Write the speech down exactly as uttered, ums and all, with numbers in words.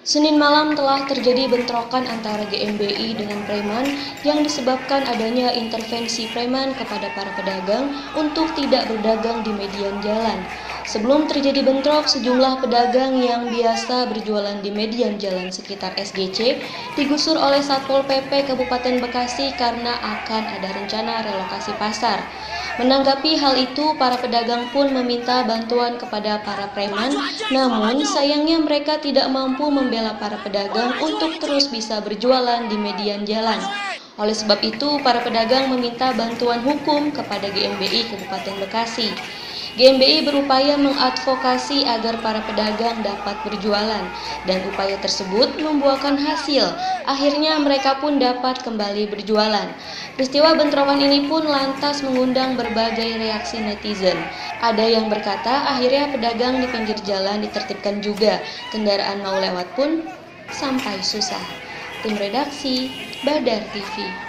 Senin malam telah terjadi bentrokan antara G M B I dengan preman yang disebabkan adanya intervensi preman kepada para pedagang untuk tidak berdagang di median jalan. Sebelum terjadi bentrok, sejumlah pedagang yang biasa berjualan di median jalan sekitar S G C digusur oleh Satpol P P Kabupaten Bekasi karena akan ada rencana relokasi pasar. Menanggapi hal itu, para pedagang pun meminta bantuan kepada para preman, namun sayangnya mereka tidak mampu membela para pedagang untuk terus bisa berjualan di median jalan. Oleh sebab itu, para pedagang meminta bantuan hukum kepada G M B I Kabupaten Bekasi. G M B I berupaya mengadvokasi agar para pedagang dapat berjualan, dan upaya tersebut membuahkan hasil. Akhirnya mereka pun dapat kembali berjualan. Peristiwa bentrokan ini pun lantas mengundang berbagai reaksi netizen. Ada yang berkata akhirnya pedagang di pinggir jalan ditertibkan juga, kendaraan mau lewat pun sampai susah. Tim redaksi, Badar T V.